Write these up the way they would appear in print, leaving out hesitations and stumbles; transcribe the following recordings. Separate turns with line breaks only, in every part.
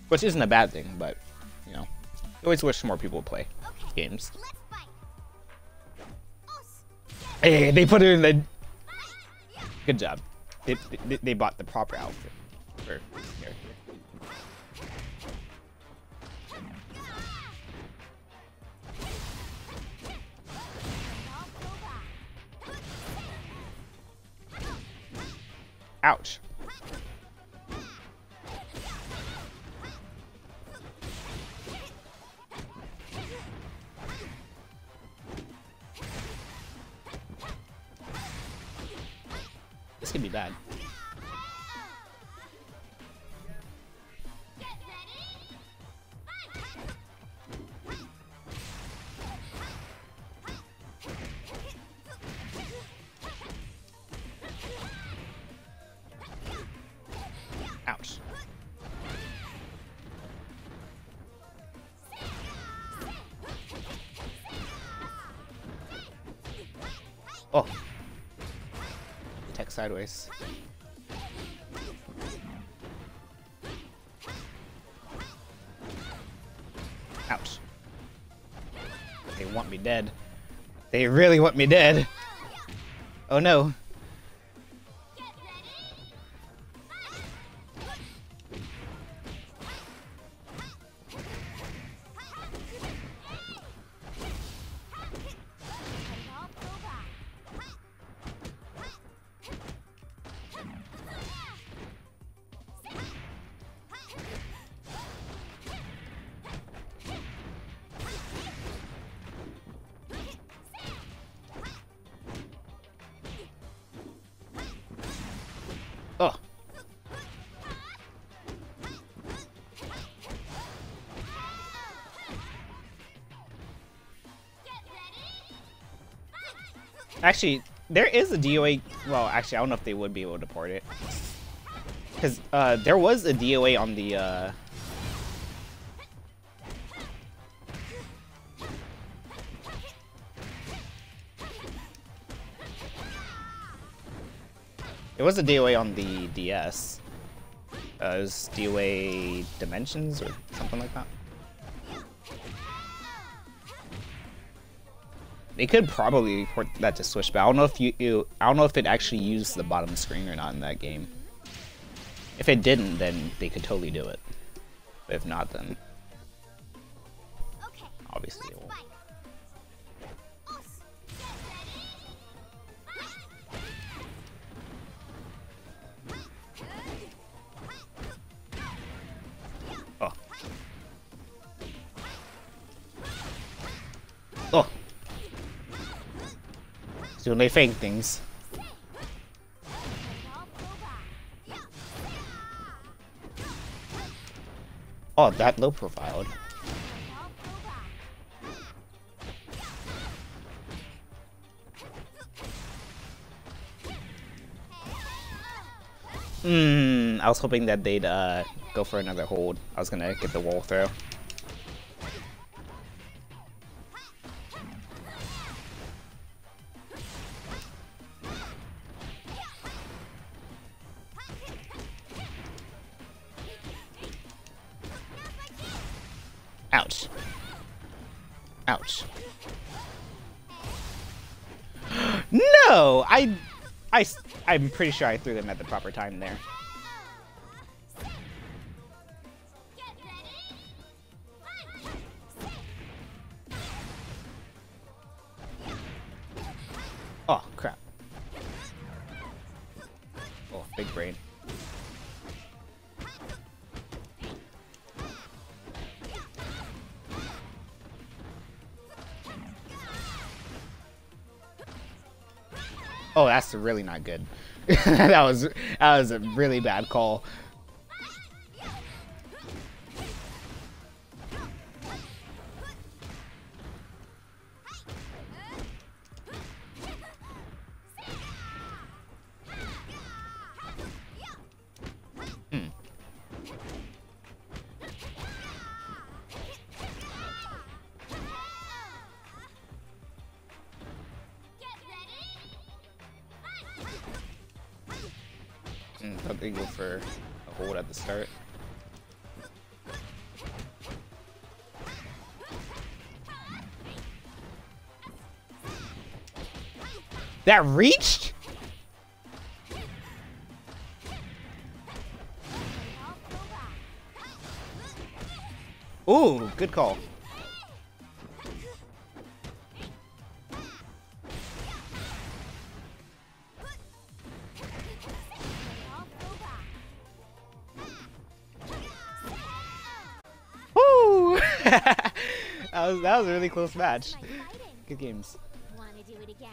which isn't a bad thing, but you know, you always wish more people would play games. Hey, they put it in the. Good job. They bought the proper outfit for here. Ouch. This could be bad. Ouch. Oh. Tech sideways. Ouch. They want me dead. They really want me dead. Oh no. Oh. Actually, there is a DOA. Well, actually, I don't know if they would be able to port it. Because there was a DOA on the. There was a DOA on the DS. It was DOA Dimensions or something like that. They could probably port that to Switch, but I don't know if I don't know if it actually used the bottom screen or not in that game. If it didn't, then they could totally do it. But if not, then obviously it won't. Oh. Oh. So they fake things. Oh, that low profiled. I was hoping that they'd go for another hold. I was gonna get the wall throw. Ouch. Ouch. No! I'm pretty sure I threw them at the proper time there. Oh, crap. Oh, big brain. Oh, that's really not good. that was a really bad call. Thought they go for a hold at the start. That reached? Ooh, good call. Woo! that was a really close match. Good games.
Wanna do it again?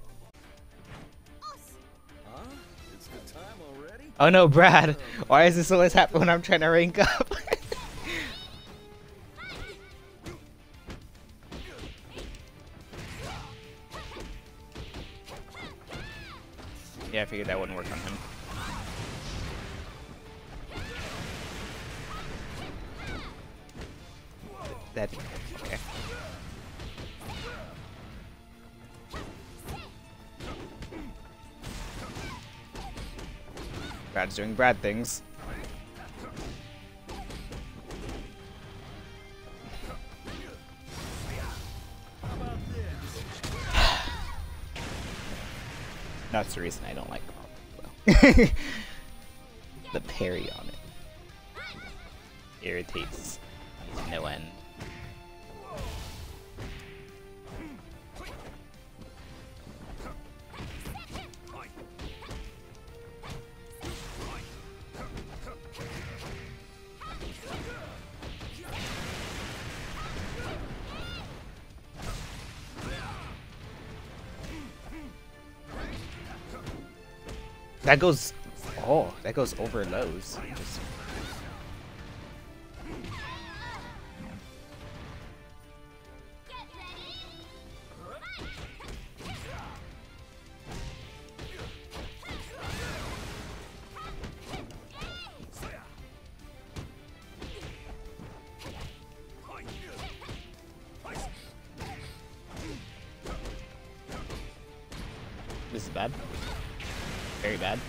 Huh? It's the time already?
Oh no, Brad. Why is this always happen when I'm trying to rank up? Yeah, I figured that wouldn't work on him. That okay. Brad's doing Brad things. That's the reason I don't like Combo. The parry on it irritates me to no end. That goes, oh, that goes over lows. Just... This is bad. Very bad.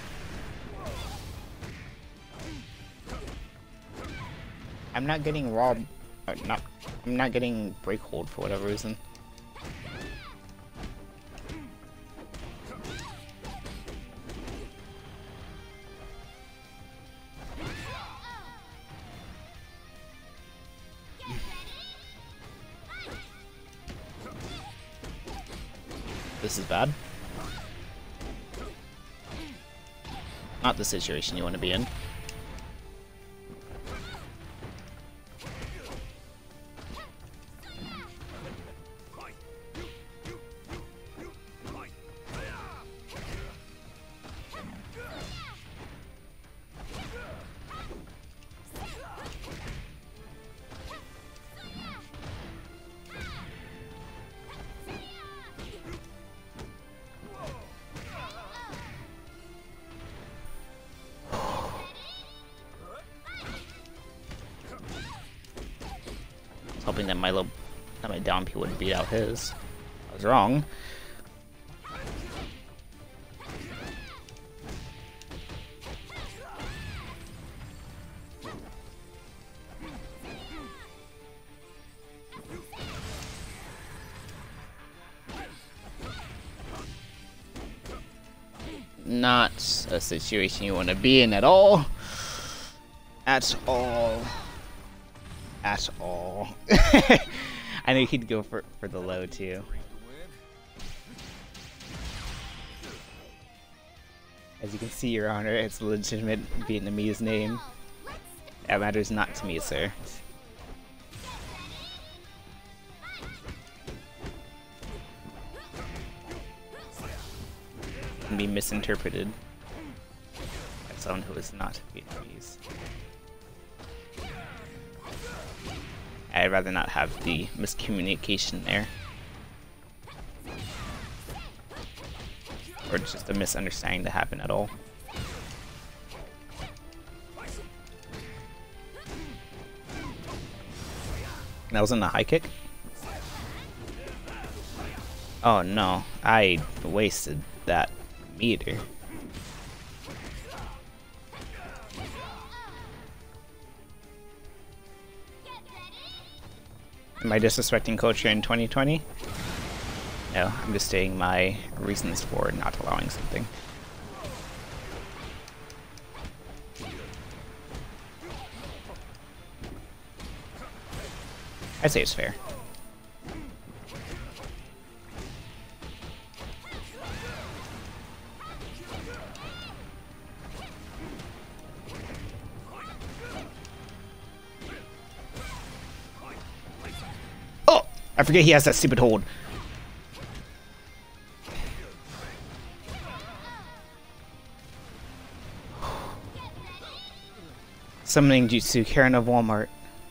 I'm not getting raw. I'm not getting break hold for whatever reason. This is bad. Not the situation you want to be in. Hoping that my down P wouldn't beat out his. I was wrong. Not a situation you want to be in at all. At all. At all. I knew he'd go for the low too. As you can see, Your Honor, it's a legitimate Vietnamese name. That matters not to me, sir. Can be misinterpreted by someone who is not Vietnamese. I'd rather not have the miscommunication there. Or just a misunderstanding to happen at all. That wasn't a high kick? Oh no, I wasted that meter. Am I disrespecting culture in 2020? No, I'm just stating my reasons for not allowing something. I'd say it's fair. Oh! I forget he has that stupid hold. Summoning Jutsu, Karen of Walmart.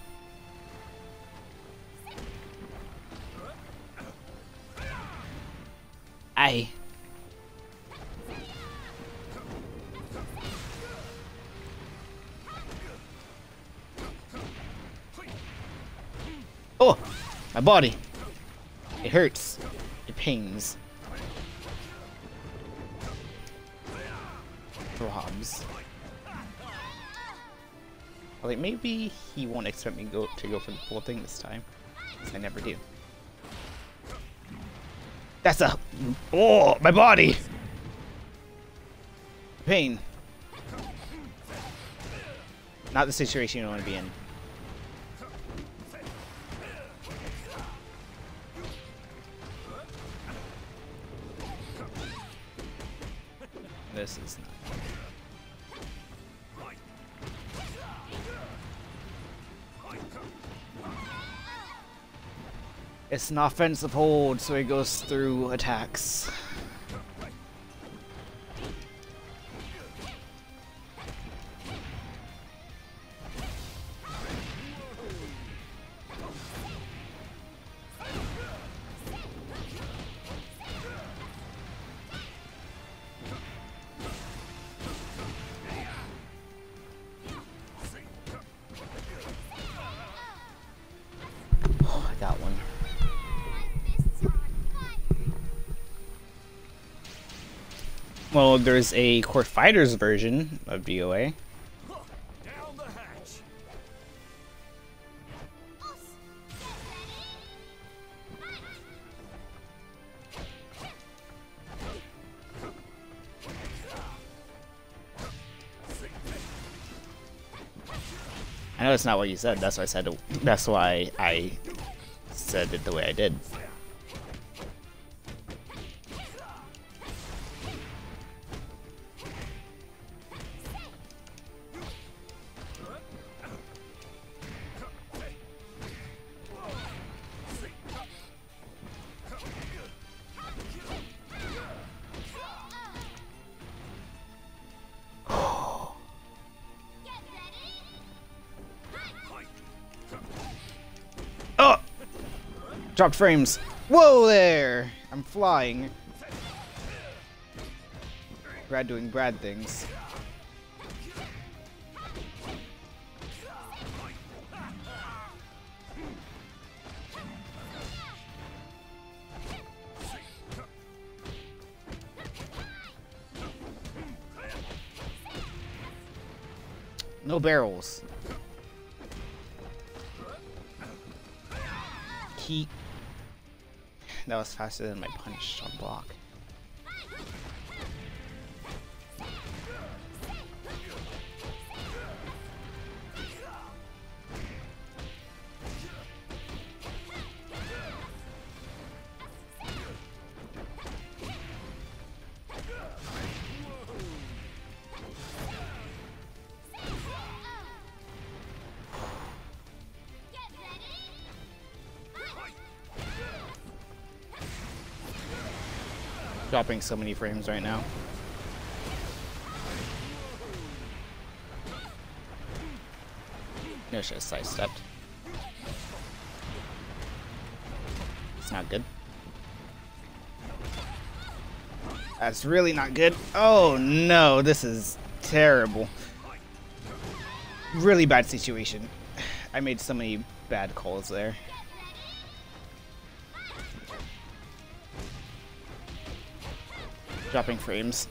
Aye. Oh! My body! It hurts. It pains. Throbs. Like, maybe he won't expect me to go for the full thing this time. Because I never do. That's a... Oh! My body! Pain. Not the situation you want to be in. This is not... It's an offensive hold, so he goes through attacks. Oh, I got one. Well, there's a Court Fighters version of DOA.
Down the hatch.
I know it's not what you said. That's why I said it. That's why I said it the way I did. Oh! Dropped frames. Whoa there! I'm flying. Brad doing Brad things. No barrels. That was faster than my punch on block. Dropping so many frames right now. No, should have sidestepped. It's not good. That's really not good. Oh no, this is terrible. Really bad situation. I made so many bad calls there. Dropping frames.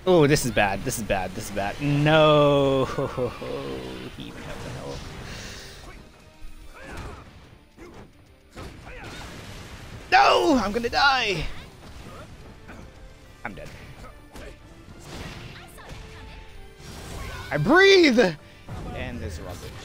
Oh, this is bad. This is bad. This is bad. No. He even have the health. No! I'm gonna die! I'm dead. I breathe! And this rubbish.